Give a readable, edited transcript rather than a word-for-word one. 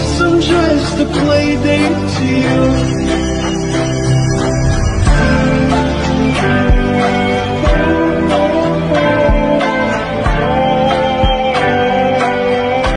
guess I'm just a play date to you.